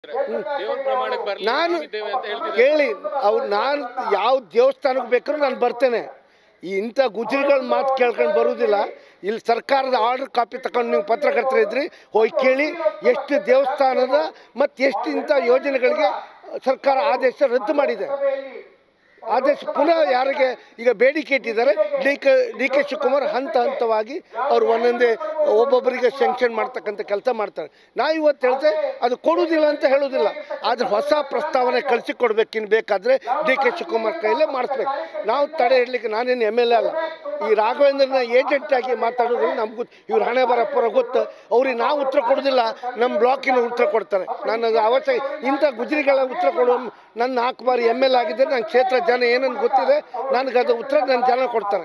ನಾನು ಕೇಳಿ ಅವ್ರು ನಾನು ಯಾವ ದೇವಸ್ಥಾನಕ್ಕೆ ಬೇಕಾದ್ರೂ ನಾನು ಬರ್ತೇನೆ. ಇಂಥ ಗುಜರಿಗಳ ಮಾತು ಕೇಳ್ಕೊಂಡು ಬರುವುದಿಲ್ಲ. ಇಲ್ಲಿ ಸರ್ಕಾರದ ಆರ್ಡರ್ ಕಾಪಿ ತಗೊಂಡು ನೀವು ಪತ್ರಕರ್ತರಿದ್ರಿ ಹೋಗಿ ಕೇಳಿ ಎಷ್ಟು ದೇವಸ್ಥಾನದ ಮತ್ತು ಎಷ್ಟು ಇಂಥ ಯೋಜನೆಗಳಿಗೆ ಸರ್ಕಾರ ಆದೇಶ ರದ್ದು ಮಾಡಿದೆ. ಆದೇಶ ಪುನಃ ಯಾರಿಗೆ ಈಗ ಬೇಡಿಕೆ ಇಟ್ಟಿದ್ದಾರೆ ಡಿ ಕೆ ಶಿವಕುಮಾರ್ ಹಂತವಾಗಿ ಅವ್ರು ಒಂದೊಂದೇ ಒಬ್ಬೊಬ್ಬರಿಗೆ ಸ್ಯಾಂಕ್ಷನ್ ಮಾಡ್ತಕ್ಕಂಥ ಕೆಲಸ ಮಾಡ್ತಾರೆ. ನಾವು ಇವತ್ತು ಹೇಳ್ತೇವೆ ಅದು ಕೊಡುವುದಿಲ್ಲ ಅಂತ ಹೇಳೋದಿಲ್ಲ, ಆದರೆ ಹೊಸ ಪ್ರಸ್ತಾವನೆ ಕಳಿಸಿಕೊಡ್ಬೇಕಿನ್ನು ಬೇಕಾದರೆ ಡಿ ಕೆ ಶಿವಕುಮಾರ್ ಕೈಯಲ್ಲೇ ಮಾಡಿಸ್ಬೇಕು. ನಾವು ತಡೆ ಇಡಲಿಕ್ಕೆ ನಾನೇನು MLA ಅಲ್ಲ. ಈ ರಾಘವೇಂದ್ರನ ಏಜೆಂಟಾಗಿ ಮಾತಾಡೋದು ನಮ್ಗೆ ಇವ್ರು ಹಣೆ ಬರಪ್ಪರ ಗೊತ್ತು. ಅವ್ರಿಗೆ ನಾವು ಉತ್ತರ ಕೊಡೋದಿಲ್ಲ, ನಮ್ಮ ಬ್ಲಾಕಿನ ಉತ್ತರ ಕೊಡ್ತಾರೆ. ನಾನು ಅದು ಅವಶ್ಯ ಇಂಥ ಗುಜರಿಗಳ ಉತ್ತರ ಕೊಡುವ ನನ್ನ 4 ಬಾರಿ MLA ಆಗಿದ್ದರೆ ನನ್ನ ಕ್ಷೇತ್ರ ಜನ ಏನನ್ನು ಗೊತ್ತಿದೆ, ನನಗದು ಉತ್ತರ ನನ್ನ ಜನ ಕೊಡ್ತಾರೆ.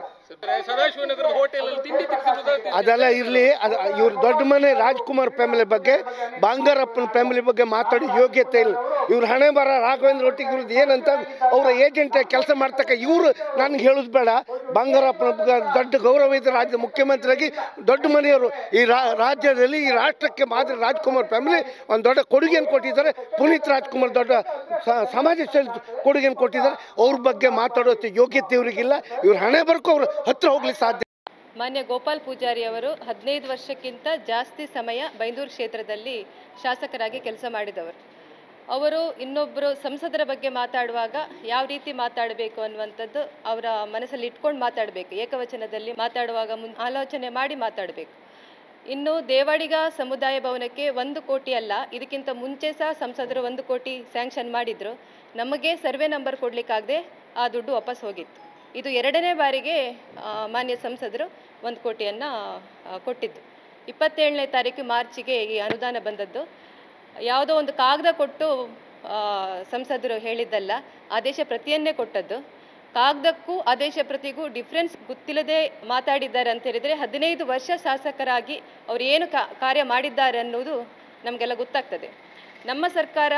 ಅದೆಲ್ಲ ಇರಲಿ. ಇವ್ರ ದೊಡ್ಡ ಮನೆ ರಾಜ್ಕುಮಾರ್ ಫ್ಯಾಮಿಲಿ ಬಗ್ಗೆ, ಬಂಗಾರಪ್ಪನ ಫ್ಯಾಮಿಲಿ ಬಗ್ಗೆ ಮಾತಾಡಿ ಯೋಗ್ಯತೆ ಇಲ್ಲ. ಇವ್ರ ಹಣೆ ಬರ ರಾಘವೇಂದ್ರ ಒಟ್ಟಿಗೆ ಇವ್ರದ್ದು ಏನಂತ ಅವರ ಏಜೆಂಟಾಗಿ ಕೆಲಸ ಮಾಡ್ತಕ್ಕ ಇವರು ನನಗೆ ಹೇಳೋದು ಬೇಡ. ಬಂಗಾರಪ್ಪನ ದೊಡ್ಡ ಗೌರವ ಇದೆ, ರಾಜ್ಯದ ಮುಖ್ಯಮಂತ್ರಿಯಾಗಿ ದೊಡ್ಡ ಮನೆಯವರು. ಈ ರಾಜ್ಯದಲ್ಲಿ ಈ ರಾಷ್ಟ್ರಕ್ಕೆ ಮಾದರಿ ರಾಜ್ಕುಮಾರ್ ಫ್ಯಾಮಿಲಿ ಒಂದು ದೊಡ್ಡ ಕೊಡುಗೆಯನ್ನು ಕೊಟ್ಟಿದ್ದಾರೆ. ಪುನೀತ್ ರಾಜ್ಕುಮಾರ್ ದೊಡ್ಡ ಸಮಾಜ ಸೇವೆ ಕೊಡುಗೆಯನ್ನು ಕೊಟ್ಟಿದ್ದಾರೆ. ಅವ್ರ ಬಗ್ಗೆ ಮಾತಾಡೋಷ್ಟು ಯೋಗ್ಯತೆ ಇವರಿಗಿಲ್ಲ. ಇವ್ರ ಹಣೆ ಬರ್ಕೋ ಅವರು ಹತ್ರ ಹೋಗ್ಲಿಕ್ಕೆ ಸಾಧ್ಯ. ಮಾನ್ಯ ಗೋಪಾಲ್ ಪೂಜಾರಿ ಅವರು 15 ವರ್ಷಕ್ಕಿಂತ ಜಾಸ್ತಿ ಸಮಯ ಬೈಂದೂರು ಕ್ಷೇತ್ರದಲ್ಲಿ ಶಾಸಕರಾಗಿ ಕೆಲಸ ಮಾಡಿದವರು. ಅವರು ಇನ್ನೊಬ್ಬರು ಸಂಸದರ ಬಗ್ಗೆ ಮಾತಾಡುವಾಗ ಯಾವ ರೀತಿ ಮಾತಾಡಬೇಕು ಅನ್ನುವಂಥದ್ದು ಅವರ ಮನಸ್ಸಲ್ಲಿ ಇಟ್ಕೊಂಡು ಮಾತಾಡಬೇಕು. ಏಕವಚನದಲ್ಲಿ ಮಾತಾಡುವಾಗ ಆಲೋಚನೆ ಮಾಡಿ ಮಾತಾಡಬೇಕು. ಇನ್ನು ದೇವಾಡಿಗ ಸಮುದಾಯ ಭವನಕ್ಕೆ 1 ಕೋಟಿ ಅಲ್ಲ, ಇದಕ್ಕಿಂತ ಮುಂಚೆ ಸಹ ಸಂಸದರು 1 ಕೋಟಿ ಸ್ಯಾಂಕ್ಷನ್ ಮಾಡಿದ್ರು. ನಮಗೆ ಸರ್ವೆ ನಂಬರ್ ಕೊಡಲಿಕ್ಕಾಗದೆ ಆ ದುಡ್ಡು ವಾಪಸ್ ಹೋಗಿತ್ತು. ಇದು 2ನೇ ಬಾರಿಗೆ ಮಾನ್ಯ ಸಂಸದರು 1 ಕೋಟಿಯನ್ನು ಕೊಟ್ಟಿದ್ದು. 27ನೇ ತಾರೀಕು ಮಾರ್ಚಿಗೆ ಈ ಅನುದಾನ ಬಂದದ್ದು. ಯಾವುದೋ ಒಂದು ಕಾಗದ ಕೊಟ್ಟು ಸಂಸದರು ಹೇಳಿದ್ದಲ್ಲ, ಆದೇಶ ಪ್ರತಿಯನ್ನೇ ಕೊಟ್ಟದ್ದು. ಕಾಗದಕ್ಕೂ ಆದೇಶ ಪ್ರತಿಗೂ ಡಿಫ್ರೆನ್ಸ್ ಗೊತ್ತಿಲ್ಲದೆ ಮಾತಾಡಿದ್ದಾರೆ ಅಂತ ಹೇಳಿದರೆ 15 ವರ್ಷ ಶಾಸಕರಾಗಿ ಅವರು ಏನು ಕಾರ್ಯ ಮಾಡಿದ್ದಾರೆ ಅನ್ನೋದು ನಮಗೆಲ್ಲ ಗೊತ್ತಾಗ್ತದೆ. ನಮ್ಮ ಸರ್ಕಾರ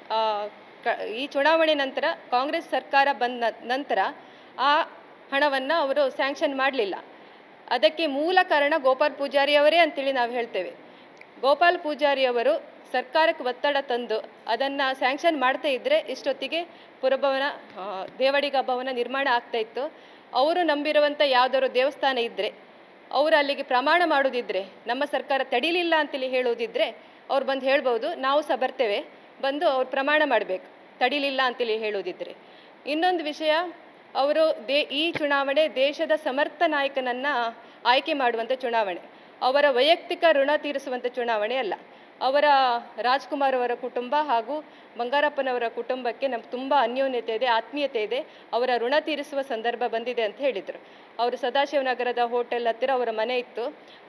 ಈ ಚುನಾವಣೆ ನಂತರ ಕಾಂಗ್ರೆಸ್ ಸರ್ಕಾರ ಬಂದ ನಂತರ ಆ ಹಣವನ್ನು ಅವರು ಸ್ಯಾಂಕ್ಷನ್ ಮಾಡಲಿಲ್ಲ. ಅದಕ್ಕೆ ಮೂಲ ಕಾರಣ ಗೋಪಾಲ್ ಪೂಜಾರಿ ಅವರೇ ಅಂತೇಳಿ ನಾವು ಹೇಳ್ತೇವೆ. ಗೋಪಾಲ್ ಪೂಜಾರಿ ಅವರು ಸರ್ಕಾರಕ್ಕೆ ಒತ್ತಡ ತಂದು ಅದನ್ನು ಸ್ಯಾಂಕ್ಷನ್ ಮಾಡ್ತಾ ಇದ್ದರೆ ಇಷ್ಟೊತ್ತಿಗೆ ಪುರಭವನ ದೇವಾಡಿಗ ಭವನ ನಿರ್ಮಾಣ ಆಗ್ತಾಯಿತ್ತು. ಅವರು ನಂಬಿರುವಂಥ ಯಾವುದಾದ್ರು ದೇವಸ್ಥಾನ ಇದ್ದರೆ, ಅವರು ಅಲ್ಲಿಗೆ ಪ್ರಮಾಣ ಮಾಡೋದಿದ್ದರೆ, ನಮ್ಮ ಸರ್ಕಾರ ತಡೀಲಿಲ್ಲ ಅಂತೇಳಿ ಹೇಳೋದಿದ್ದರೆ ಅವ್ರು ಬಂದು ಹೇಳ್ಬೋದು, ನಾವು ಸಹ ಬರ್ತೇವೆ, ಬಂದು ಅವ್ರು ಪ್ರಮಾಣ ಮಾಡಬೇಕು ತಡೀಲಿಲ್ಲ ಅಂತೇಳಿ ಹೇಳೋದಿದ್ದರೆ. ಇನ್ನೊಂದು ವಿಷಯ, ಅವರು ಈ ಚುನಾವಣೆ ದೇಶದ ಸಮರ್ಥ ನಾಯಕನನ್ನು ಆಯ್ಕೆ ಮಾಡುವಂಥ ಚುನಾವಣೆ, ಅವರ ವೈಯಕ್ತಿಕ ಋಣ ತೀರಿಸುವಂಥ ಚುನಾವಣೆ ಅಲ್ಲ. ಅವರ ರಾಜ್ಕುಮಾರ್ ಅವರ ಕುಟುಂಬ ಹಾಗೂ ಬಂಗಾರಪ್ಪನವರ ಕುಟುಂಬಕ್ಕೆ ನಮ್ಗೆ ತುಂಬ ಅನ್ಯೋನ್ಯತೆ ಇದೆ, ಆತ್ಮೀಯತೆ ಇದೆ. ಅವರ ಋಣ ತೀರಿಸುವ ಸಂದರ್ಭ ಬಂದಿದೆ ಅಂತ ಹೇಳಿದರು. ಅವರು ಸದಾಶಿವನಗರದ ಹೋಟೆಲ್ ಹತ್ತಿರ ಅವರ ಮನೆ ಇತ್ತು,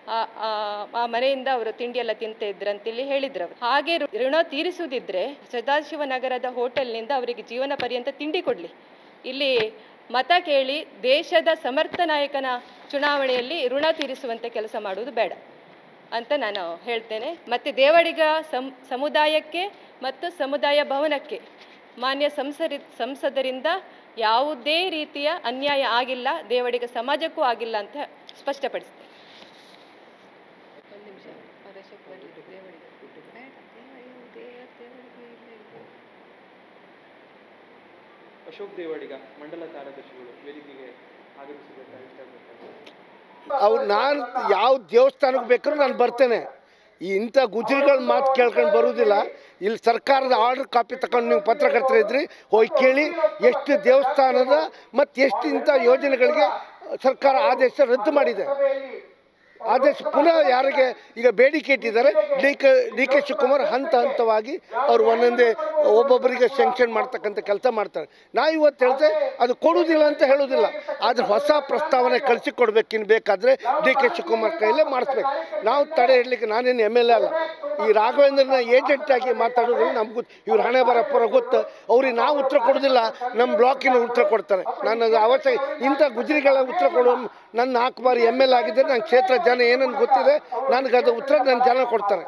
ಆ ಮನೆಯಿಂದ ಅವರು ತಿಂಡಿಯೆಲ್ಲ ತಿಂತ ಇದ್ರು ಅಂತೇಳಿ ಹೇಳಿದ್ರು ಅವರು. ಹಾಗೆ ಋಣ ತೀರಿಸುವುದಿದ್ರೆ ಸದಾಶಿವನಗರದ ಹೋಟೆಲ್ನಿಂದ ಅವರಿಗೆ ಜೀವನ ಪರ್ಯಂತ ತಿಂಡಿ ಕೊಡಲಿ. ಇಲ್ಲಿ ಮತ ಕೇಳಿ ದೇಶದ ಸಮರ್ಥ ನಾಯಕನ ಚುನಾವಣೆಯಲ್ಲಿ ಋಣ ತೀರಿಸುವಂಥ ಕೆಲಸ ಮಾಡುವುದು ಬೇಡ ಅಂತ ನಾನು ಹೇಳ್ತೇನೆ. ಮತ್ತು ದೇವಾಡಿಗ ಸಮುದಾಯಕ್ಕೆ ಮತ್ತು ಸಮುದಾಯ ಭವನಕ್ಕೆ ಮಾನ್ಯ ಸಂಸದರಿಂದ ಯಾವುದೇ ರೀತಿಯ ಅನ್ಯಾಯ ಆಗಿಲ್ಲ, ದೇವಾಡಿಗ ಸಮಾಜಕ್ಕೂ ಆಗಿಲ್ಲ ಅಂತ ಸ್ಪಷ್ಟಪಡಿಸ್ತೇನೆ. ಅಶೋಕ್ ದೇವಾಡಿಗ ಮಂಡಲ ಕಾರ್ಯದರ್ಶಿಗಳು ವೇದಿಕೆಗೆ ಅವ್ರು ನಾನು ಯಾವ ದೇವಸ್ಥಾನಕ್ಕೆ ಬೇಕಾದ್ರೂ ನಾನು ಬರ್ತೇನೆ. ಇಂಥ ಗುಜರಿಗಳ ಮಾತು ಕೇಳ್ಕೊಂಡು ಬರುವುದಿಲ್ಲ. ಇಲ್ಲಿ ಸರ್ಕಾರದ ಆರ್ಡರ್ ಕಾಪಿ ತಗೊಂಡು ನೀವು ಪತ್ರಕರ್ತರಿದ್ರಿ ಹೋಗಿ ಕೇಳಿ ಎಷ್ಟು ದೇವಸ್ಥಾನದ ಮತ್ತು ಎಷ್ಟು ಇಂಥ ಯೋಜನೆಗಳಿಗೆ ಸರ್ಕಾರ ಆದೇಶ ರದ್ದು ಮಾಡಿದೆ. ಆದೇಶ ಪುನಃ ಯಾರಿಗೆ ಈಗ ಬೇಡಿಕೆ ಇಟ್ಟಿದ್ದಾರೆ ಡಿ ಕೆ ಶಿವಕುಮಾರ್ ಹಂತವಾಗಿ ಅವ್ರು ಒಂದೊಂದೇ ಒಬ್ಬೊಬ್ಬರಿಗೆ ಸ್ಯಾಂಕ್ಷನ್ ಮಾಡ್ತಕ್ಕಂಥ ಕೆಲಸ ಮಾಡ್ತಾರೆ. ನಾವು ಇವತ್ತು ಹೇಳ್ತೇವೆ ಅದು ಕೊಡುವುದಿಲ್ಲ ಅಂತ ಹೇಳೋದಿಲ್ಲ, ಆದರೆ ಹೊಸ ಪ್ರಸ್ತಾವನೆ ಕಳಿಸಿಕೊಡ್ಬೇಕಿನ್ನು ಬೇಕಾದರೆ ಡಿ ಕೆ ಶಿವಕುಮಾರ್ ಕೈಯಲ್ಲೇ ಮಾಡಿಸ್ಬೇಕು. ನಾವು ತಡೆ ಇಡಲಿಕ್ಕೆ ನಾನೇನು MLA ಅಲ್ಲ. ಈ ರಾಘವೇಂದ್ರನ ಏಜೆಂಟಾಗಿ ಮಾತಾಡೋದು ನಮ್ಗೆ ಇವ್ರ ಹಣೆ ಬರಪ್ಪರ ಗೊತ್ತು. ಅವ್ರಿಗೆ ನಾವು ಉತ್ತರ ಕೊಡೋದಿಲ್ಲ, ನಮ್ಮ ಬ್ಲಾಕಿನ ಉತ್ತರ ಕೊಡ್ತಾರೆ. ನಾನು ಅದು ಅವಶ್ಯ ಇಂಥ ಗುಜರಿಗಳ ಉತ್ತರ ಕೊಡುವ ನನ್ನ 4 ಬಾರಿ MLA ಆಗಿದ್ದರೆ ನನ್ನ ಕ್ಷೇತ್ರ ಜನ ಏನನ್ನು ಗೊತ್ತಿದೆ, ನನಗದು ಉತ್ತರ ನನ್ನ ಜನ ಕೊಡ್ತಾರೆ.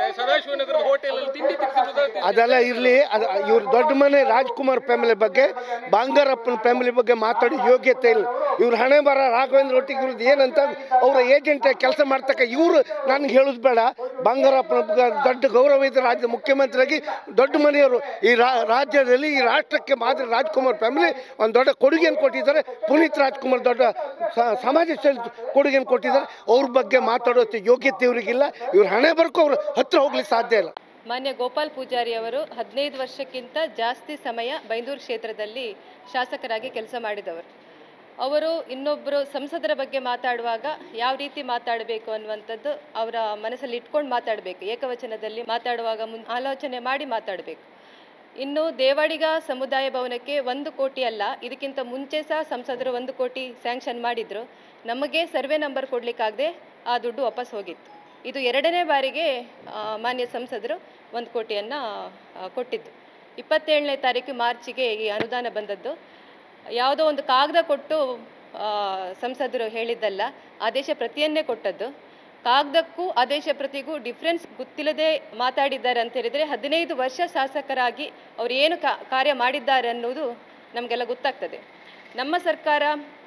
ಅದೆಲ್ಲ ಇರಲಿ. ಇವ್ರ ದೊಡ್ಡ ಮನೆ ರಾಜ್ಕುಮಾರ್ ಫ್ಯಾಮಿಲಿ ಬಗ್ಗೆ, ಬಂಗಾರಪ್ಪನ ಫ್ಯಾಮಿಲಿ ಬಗ್ಗೆ ಮಾತಾಡಿ ಯೋಗ್ಯತೆ ಇಲ್ಲ. ಇವ್ರ ಹಣೆ ಬರ ರಾಘವೇಂದ್ರ ಒಟ್ಟಿಗೆ ಇವ್ರದ್ದು ಏನಂತ ಅವರ ಏಜೆಂಟಾಗಿ ಕೆಲಸ ಮಾಡ್ತಕ್ಕ ಇವರು ನನಗೆ ಹೇಳೋದು ಬೇಡ. ಬಂಗಾರಪ್ಪನ ದೊಡ್ಡ ಗೌರವ ಇದೆ, ರಾಜ್ಯದ ಮುಖ್ಯಮಂತ್ರಿಯಾಗಿ ದೊಡ್ಡ ಮನೆಯವರು. ಈ ರಾಜ್ಯದಲ್ಲಿ ಈ ರಾಷ್ಟ್ರಕ್ಕೆ ಮಾದರಿ ರಾಜ್ಕುಮಾರ್ ಫ್ಯಾಮಿಲಿ ಒಂದು ದೊಡ್ಡ ಕೊಡುಗೆಯನ್ನು ಕೊಟ್ಟಿದ್ದಾರೆ. ಪುನೀತ್ ರಾಜ್ಕುಮಾರ್ ದೊಡ್ಡ ಸಮಾಜ ಸೇವೆ ಕೊಡುಗೆಯನ್ನು ಕೊಟ್ಟಿದ್ದಾರೆ. ಅವ್ರ ಬಗ್ಗೆ ಮಾತಾಡೋ ಯೋಗ್ಯತೆ ಇವರಿಗಿಲ್ಲ. ಇವ್ರ ಹಣೆ ಬರಕ್ಕೂ ಅವ್ರ ಹತ್ರ ಹೋಗ್ಲಿಕ್ಕೆ ಸಾಧ್ಯ ಇಲ್ಲ. ಮಾನ್ಯ ಗೋಪಾಲ್ ಪೂಜಾರಿ ಅವರು 15 ವರ್ಷಕ್ಕಿಂತ ಜಾಸ್ತಿ ಸಮಯ ಬೈಂದೂರು ಕ್ಷೇತ್ರದಲ್ಲಿ ಶಾಸಕರಾಗಿ ಕೆಲಸ ಮಾಡಿದವರು. ಅವರು ಇನ್ನೊಬ್ಬರು ಸಂಸದರ ಬಗ್ಗೆ ಮಾತಾಡುವಾಗ ಯಾವ ರೀತಿ ಮಾತಾಡಬೇಕು ಅನ್ನುವಂಥದ್ದು ಅವರ ಮನಸ್ಸಲ್ಲಿ ಇಟ್ಕೊಂಡು ಮಾತಾಡಬೇಕು. ಏಕವಚನದಲ್ಲಿ ಮಾತಾಡುವಾಗ ಆಲೋಚನೆ ಮಾಡಿ ಮಾತಾಡಬೇಕು. ಇನ್ನು ದೇವಾಡಿಗ ಸಮುದಾಯ ಭವನಕ್ಕೆ 1 ಕೋಟಿ ಅಲ್ಲ, ಇದಕ್ಕಿಂತ ಮುಂಚೆ ಸಹ ಸಂಸದರು 1 ಕೋಟಿ ಸ್ಯಾಂಕ್ಷನ್ ಮಾಡಿದ್ರು. ನಮಗೆ ಸರ್ವೆ ನಂಬರ್ ಕೊಡಲಿಕ್ಕಾಗದೆ ಆ ದುಡ್ಡು ವಾಪಸ್ ಹೋಗಿತ್ತು. ಇದು 2ನೇ ಬಾರಿಗೆ ಮಾನ್ಯ ಸಂಸದರು 1 ಕೋಟಿಯನ್ನು ಕೊಟ್ಟಿದ್ದು. 27ನೇ ತಾರೀಕು ಮಾರ್ಚಿಗೆ ಈ ಅನುದಾನ ಬಂದದ್ದು. ಯಾವುದೋ ಒಂದು ಕಾಗದ ಕೊಟ್ಟು ಸಂಸದರು ಹೇಳಿದ್ದಲ್ಲ, ಆದೇಶ ಪ್ರತಿಯನ್ನೇ ಕೊಟ್ಟದ್ದು. ಕಾಗದಕ್ಕೂ ಆದೇಶ ಪ್ರತಿಗೂ ಡಿಫ್ರೆನ್ಸ್ ಗೊತ್ತಿಲ್ಲದೆ ಮಾತಾಡಿದ್ದಾರೆ ಅಂತ ಹೇಳಿದರೆ 15 ವರ್ಷ ಶಾಸಕರಾಗಿ ಅವರು ಏನು ಕಾರ್ಯ ಮಾಡಿದ್ದಾರೆ ಅನ್ನೋದು ನಮಗೆಲ್ಲ ಗೊತ್ತಾಗ್ತದೆ. ನಮ್ಮ ಸರ್ಕಾರ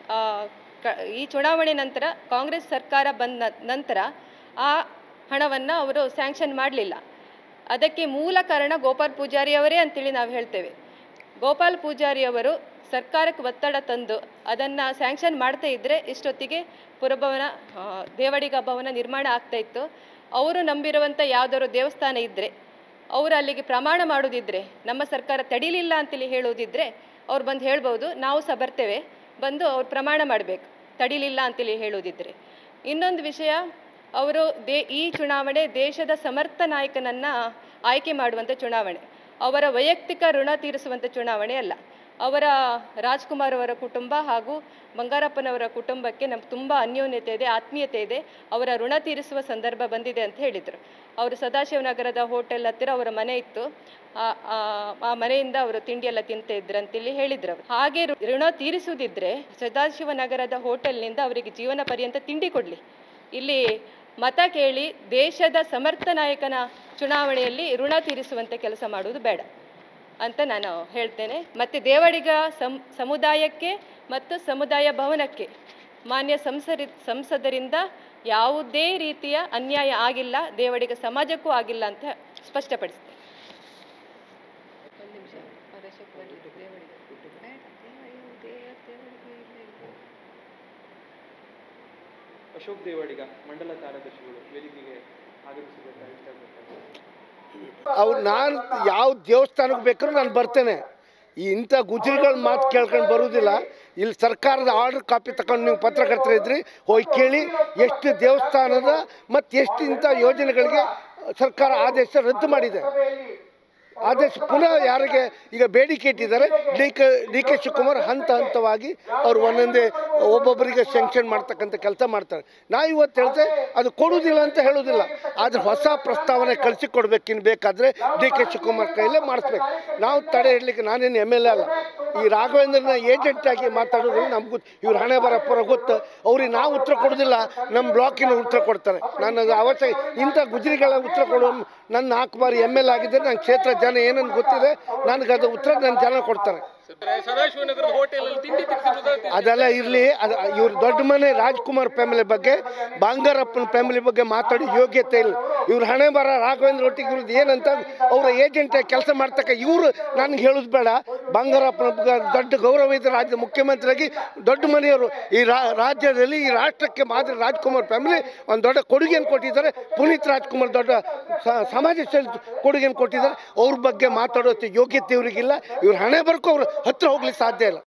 ಈ ಚುನಾವಣೆ ನಂತರ ಕಾಂಗ್ರೆಸ್ ಸರ್ಕಾರ ಬಂದ ನಂತರ ಆ ಹಣವನ್ನು ಅವರು ಸ್ಯಾಂಕ್ಷನ್ ಮಾಡಲಿಲ್ಲ. ಅದಕ್ಕೆ ಮೂಲ ಕಾರಣ ಗೋಪಾಲ್ ಪೂಜಾರಿ ಅವರೇ ಅಂತೇಳಿ ನಾವು ಹೇಳ್ತೇವೆ. ಗೋಪಾಲ್ ಪೂಜಾರಿ ಅವರು ಸರ್ಕಾರಕ್ಕೆ ಒತ್ತಡ ತಂದು ಅದನ್ನು ಸ್ಯಾಂಕ್ಷನ್ ಮಾಡ್ತಾ ಇದ್ದರೆ ಇಷ್ಟೊತ್ತಿಗೆ ಪುರಭವನ ದೇವಾಡಿಗ ಭವನ ನಿರ್ಮಾಣ ಆಗ್ತಾ ಇತ್ತು. ಅವರು ನಂಬಿರುವಂಥ ಯಾವುದಾದ್ರು ದೇವಸ್ಥಾನ ಇದ್ದರೆ, ಅವರು ಅಲ್ಲಿಗೆ ಪ್ರಮಾಣ ಮಾಡೋದಿದ್ದರೆ, ನಮ್ಮ ಸರ್ಕಾರ ತಡೀಲಿಲ್ಲ ಅಂತೇಳಿ ಹೇಳೋದಿದ್ದರೆ ಅವ್ರು ಬಂದು ಹೇಳ್ಬೋದು, ನಾವು ಸಹ ಬರ್ತೇವೆ, ಬಂದು ಅವ್ರು ಪ್ರಮಾಣ ಮಾಡಬೇಕು ತಡೀಲಿಲ್ಲ ಅಂತೇಳಿ ಹೇಳೋದಿದ್ದರೆ. ಇನ್ನೊಂದು ವಿಷಯ, ಅವರು ಈ ಚುನಾವಣೆ ದೇಶದ ಸಮರ್ಥ ನಾಯಕನನ್ನು ಆಯ್ಕೆ ಮಾಡುವಂಥ ಚುನಾವಣೆ, ಅವರ ವೈಯಕ್ತಿಕ ಋಣ ತೀರಿಸುವಂಥ ಚುನಾವಣೆ ಅಲ್ಲ. ಅವರ ರಾಜ್ಕುಮಾರ್ ಅವರ ಕುಟುಂಬ ಹಾಗೂ ಬಂಗಾರಪ್ಪನವರ ಕುಟುಂಬಕ್ಕೆ ನಮ್ಗೆ ತುಂಬ ಅನ್ಯೋನ್ಯತೆ ಇದೆ, ಆತ್ಮೀಯತೆ ಇದೆ. ಅವರ ಋಣ ತೀರಿಸುವ ಸಂದರ್ಭ ಬಂದಿದೆ ಅಂತ ಹೇಳಿದರು. ಅವರು ಸದಾಶಿವನಗರದ ಹೋಟೆಲ್ ಹತ್ತಿರ ಅವರ ಮನೆ ಇತ್ತು, ಆ ಮನೆಯಿಂದ ಅವರು ತಿಂಡಿಯೆಲ್ಲ ತಿಂತ ಇದ್ರು ಅಂತೇಳಿ ಹೇಳಿದ್ರು ಅವರು. ಹಾಗೆ ಋಣ ತೀರಿಸುವುದಿದ್ರೆ ಸದಾಶಿವನಗರದ ಹೋಟೆಲ್ನಿಂದ ಅವರಿಗೆ ಜೀವನ ಪರ್ಯಂತ ತಿಂಡಿ ಕೊಡಲಿ. ಇಲ್ಲಿ ಮತ ಕೇಳಿ ದೇಶದ ಸಮರ್ಥ ನಾಯಕನ ಚುನಾವಣೆಯಲ್ಲಿ ಋಣ ತೀರಿಸುವಂಥ ಕೆಲಸ ಮಾಡುವುದು ಬೇಡ ಅಂತ ನಾನು ಹೇಳ್ತೇನೆ. ಮತ್ತು ದೇವಾಡಿಗ ಸಮುದಾಯಕ್ಕೆ ಮತ್ತು ಸಮುದಾಯ ಭವನಕ್ಕೆ ಮಾನ್ಯ ಸಂಸದರಿಂದ ಯಾವುದೇ ರೀತಿಯ ಅನ್ಯಾಯ ಆಗಿಲ್ಲ, ದೇವಾಡಿಗ ಸಮಾಜಕ್ಕೂ ಆಗಿಲ್ಲ ಅಂತ ಸ್ಪಷ್ಟಪಡಿಸ್ತೇನೆ. ಅಶೋಕ್ ದೇವಾಡಿಗ ಮಂಡಲ ಕಾರ್ಯದರ್ಶಿಗಳು ವೇದಿಕೆಗೆ ಆಗಮಿಸಬೇಕಾಗಿ ಅವ್ರು ನಾನು ಯಾವ ದೇವಸ್ಥಾನಕ್ಕೆ ಬೇಕಾದ್ರೂ ನಾನು ಬರ್ತೇನೆ. ಈ ಇಂಥ ಗುಜರಿಗಳ ಮಾತು ಕೇಳ್ಕೊಂಡು ಬರುವುದಿಲ್ಲ. ಇಲ್ಲಿ ಸರ್ಕಾರದ ಆರ್ಡರ್ ಕಾಪಿ ತಗೊಂಡು ನೀವು ಪತ್ರಕರ್ತರಿದ್ರಿ, ಹೋಗಿ ಕೇಳಿ ಎಷ್ಟು ದೇವಸ್ಥಾನದ ಮತ್ತು ಎಷ್ಟು ಇಂಥ ಯೋಜನೆಗಳಿಗೆ ಸರ್ಕಾರ ಆದೇಶ ರದ್ದು ಮಾಡಿದೆ. ಆದೇಶ ಪುನಃ ಯಾರಿಗೆ ಈಗ ಬೇಡಿಕೆ ಇಟ್ಟಿದ್ದಾರೆ, ಡಿ ಕೆ ಶಿವಕುಮಾರ್ ಹಂತವಾಗಿ ಅವರು ಒಂದೊಂದೇ ಒಬ್ಬೊಬ್ಬರಿಗೆ ಸ್ಯಾಂಕ್ಷನ್ ಮಾಡ್ತಕ್ಕಂಥ ಕೆಲಸ ಮಾಡ್ತಾರೆ. ನಾವು ಇವತ್ತು ಹೇಳ್ತೇವೆ ಅದು ಕೊಡುವುದಿಲ್ಲ ಅಂತ ಹೇಳೋದಿಲ್ಲ, ಆದರೆ ಹೊಸ ಪ್ರಸ್ತಾವನೆ ಕಳಿಸಿಕೊಡ್ಬೇಕಿನ್ನು ಬೇಕಾದರೆ ಡಿ ಕೆ ಶಿವಕುಮಾರ್ ಕೈಲೇ ಮಾಡಿಸ್ಬೇಕು. ನಾವು ತಡೆ ಇಡಲಿಕ್ಕೆ ನಾನೇನು MLA ಅಲ್ಲ. ಈ ರಾಘವೇಂದ್ರನ ಏಜೆಂಟಾಗಿ ಮಾತಾಡೋದು ನಮ್ಗೆ ಇವ್ರ ಹಣೆ ಬರಪ್ಪರ ಗೊತ್ತು. ಅವ್ರಿಗೆ ನಾವು ಉತ್ತರ ಕೊಡೋದಿಲ್ಲ, ನಮ್ಮ ಬ್ಲಾಕಿನ ಉತ್ತರ ಕೊಡ್ತಾರೆ. ನಾನು ಅವಶ್ಯ ಇಂಥ ಗುಜರಿಗಳ ಉತ್ತರ ಕೊಡೋ ನನ್ನ 4 ಬಾರಿ MLA ಆಗಿದ್ದರೆ ನನ್ನ ಕ್ಷೇತ್ರ ಜನ ಏನನ್ನು ಗೊತ್ತಿದೆ, ನನಗೆ ಅದು ಉತ್ತರ ನನ್ನ ಜನ ಕೊಡ್ತಾರೆ. ಅದೆಲ್ಲ ಇರಲಿ. ಇವ್ರ ದೊಡ್ಡ ಮನೆ ರಾಜ್ಕುಮಾರ್ ಫ್ಯಾಮಿಲಿ ಬಗ್ಗೆ, ಬಂಗಾರಪ್ಪನ ಫ್ಯಾಮಿಲಿ ಬಗ್ಗೆ ಮಾತಾಡಿ ಯೋಗ್ಯತೆ ಇಲ್ಲ. ಇವ್ರ ಹಣೆ ಬರ ರಾಘವೇಂದ್ರ ಒಟ್ಟಿಗೆ ಇವ್ರದ್ದು ಏನಂತ ಅವರ ಏಜೆಂಟಾಗಿ ಕೆಲಸ ಮಾಡ್ತಕ್ಕ ಇವರು ನನಗೆ ಹೇಳೋದು ಬೇಡ. ಬಂಗಾರಪ್ಪನ ದೊಡ್ಡ ಗೌರವ ಇದೆ, ರಾಜ್ಯದ ಮುಖ್ಯಮಂತ್ರಿಯಾಗಿ ದೊಡ್ಡ ಮನೆಯವರು. ಈ ರಾಜ್ಯದಲ್ಲಿ ಈ ರಾಷ್ಟ್ರಕ್ಕೆ ಮಾದರಿ ರಾಜ್ಕುಮಾರ್ ಫ್ಯಾಮಿಲಿ ಒಂದು ದೊಡ್ಡ ಕೊಡುಗೆಯನ್ನು ಕೊಟ್ಟಿದ್ದಾರೆ. ಪುನೀತ್ ರಾಜ್ಕುಮಾರ್ ದೊಡ್ಡ ಸಮಾಜ ಸೇವೆ ಕೊಡುಗೆಯನ್ನು ಕೊಟ್ಟಿದ್ದಾರೆ. ಅವ್ರ ಬಗ್ಗೆ ಮಾತಾಡೋ ಯೋಗ್ಯತೆ ಇವರಿಗಿಲ್ಲ. ಇವ್ರ ಹಣೆ ಬರಕ್ಕೂ ಅವ್ರ ಹತ್ರ ಹೋಗ್ಲಿಕ್ಕೆ ಸಾಧ್ಯ ಇಲ್ಲ.